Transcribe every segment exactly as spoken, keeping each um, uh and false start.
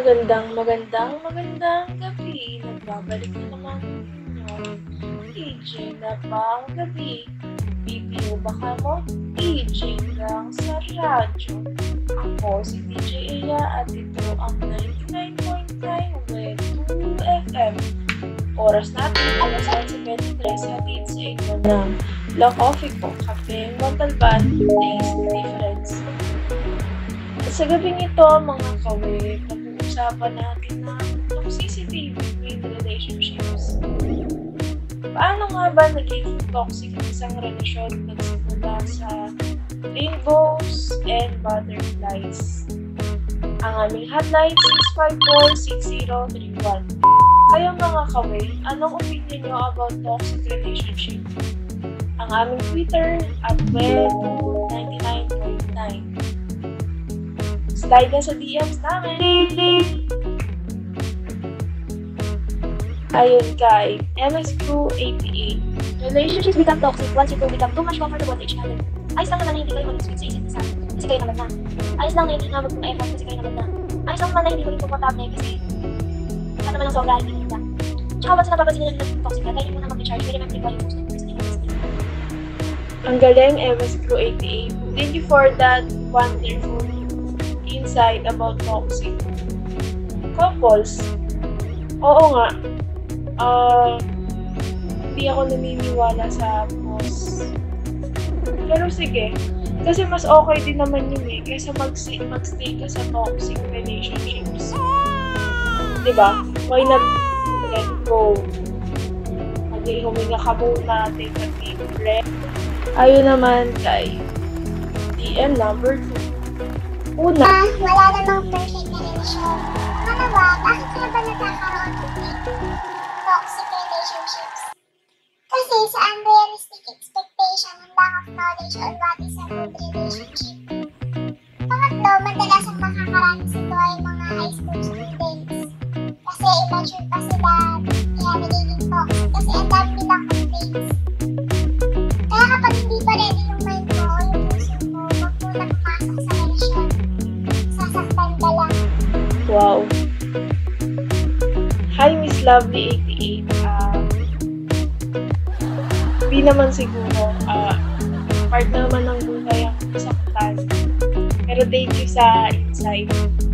Magandang, magandang, magandang gabi. Nagbabalik na naman yung D J na pang gabi. B P O baka mo? D J lang sa radyo. Ako si D J Ella at ito ang ninety-nine point nine with two F M. Oras natin alas eleven twenty-three sa hatid sa inyo ng La Coffee ko, Cafe Montalban, Taste Difference. At sa gabing ito, mga kawe, pag-uusapan natin ng toxicity between relationships. Paano nga ba naging toxic ang isang relasyon nagsimula sa rainbows and butterflies? Ang aming hotline six five four, six zero three one. Kayo mga kawe, anong opinion nyo about toxic relationship? Ang aming Twitter at web ninety-nine point nine. Slide na sa D Ms namin! Ayun kay M S Crew eighty-eight. Relationships become toxic once you two become too much comfortable with each other. Ayos lang naman na hindi kayo mag-sweet sa isa't isa kasi kayo naman na. Ayos lang na hindi na mag-effort kasi kayo naman na. Ayos lang naman na hindi ko rin komportable kasi wala naman ang sobra hindi kita. Tsaka once napapansin nila na toxic ka, kayo muna mag-recharge, may remember ko yung post na person na yung Ang galing M S Crew eighty-eight. Thank you for that wonderful insight about toxic couples. Oo nga. Uh, hindi ako naniniwala sa boss. Pero sige. Kasi mas okay din naman yun eh. Kaysa mag-stay, mag-stay ka sa toxic relationships. Diba? Why not let go? Mag-huminga ka muna. Take a deep breath. Ayun naman kay D M number two. Una. Ah, wala namang perfect na relasyon. Pangalawa, bakit nga ba nagkakaroon ng toxic relationships? Kasi sa unrealistic expectation and lack of knowledge on what is a good relationship. Pangatlo, madalasang makakaranas ito ay mga high school students. Kasi immature pa sila, kaya nagiging toxic kasi ang dami nilang complaints. Kaya kapag hindi pa ready yung mind mo o yung puso mo, wag muna pumasok sa relasyon. Sasaktan ka lang. Wow. Hi, Miss Lovely eighty-eight. Uh, di naman siguro. Uh, part na naman ng buhay ang saktan. Pero thank you sa insight.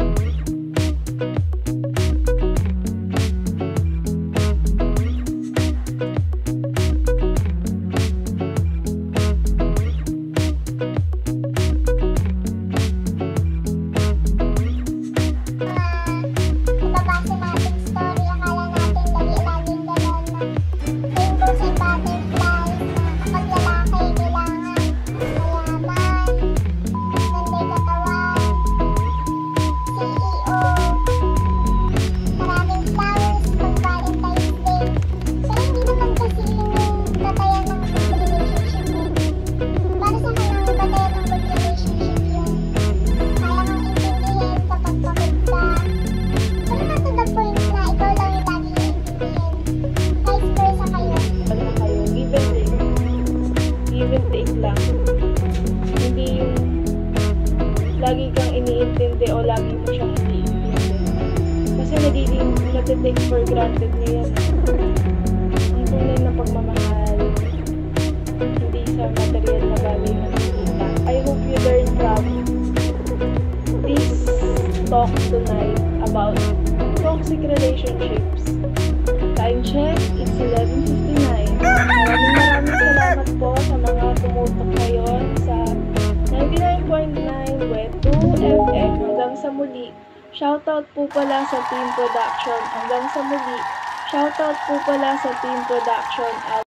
Lagi kang iniintindi o lagi mo siyang iniintindi. Kasi nagiging natitake for granted niya yan. Ang tunay na pagmamahal, hindi sa material na bagay na nakikita. I hope you learn from this talk tonight about toxic relationships. Time check, it's eleven fifty-nine. Maraming maraming salamat po sa mga tumutok ngayon sa ninety-nine point nine with two F M. Hanggang sa muli. Shoutout po pala sa team production. Hanggang sa muli. Shoutout po pala sa team production at